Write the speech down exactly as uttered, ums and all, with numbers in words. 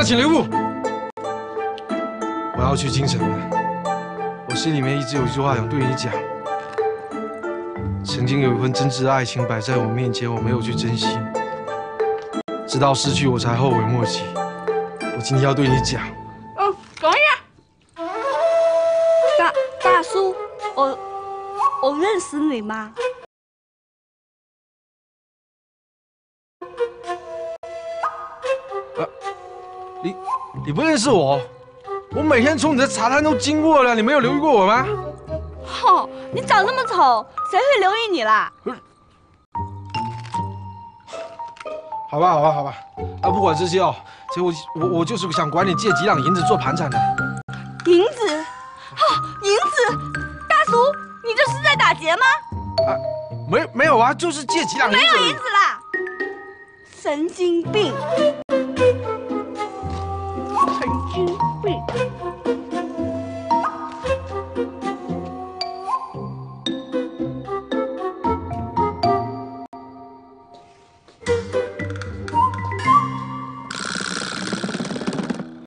请留步。我要去京城了，我心里面一直有一句话想对你讲。曾经有一份真挚的爱情摆在我面前，我没有去珍惜，直到失去我才后悔莫及。我今天要对你讲。 嗯，等一下，大大叔，我我认识你吗？ 你你不认识我？我每天从你的茶摊都经过了，你没有留意过我吗？ 哼，你长那么丑，谁会留意你啦？ 好吧，好吧，好吧，啊，不管这些哦，这我我我就是想管你借几两银子做盘缠的。 银子？哦，银子！大叔，你这是在打劫吗？ 啊，没没有啊，就是借几两银子。 没有银子啦！神经病！神经病！